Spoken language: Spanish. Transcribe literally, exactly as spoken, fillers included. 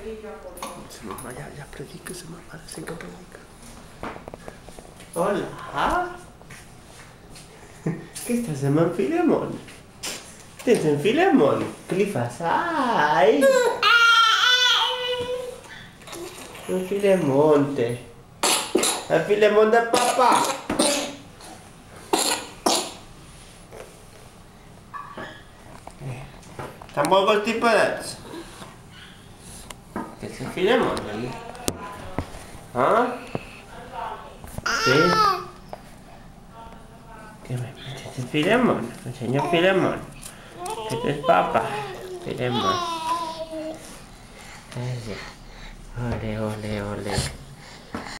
Se mamá, ya, ya predica, se mamá, parece que predica. Hola. ¿Qué estás en Filemón? ¿Estás en Filemón? ¿Qué le fas? Ai! En Filemón te. En Filemón de papà. Tampoco el tipo de... ¿Qué es el Filemón? ¿Ah? ¿Sí? ¿Qué me metes el Filemón? Me enseñó Filemón. Este es papá. Filemón. Ole, ole, ole.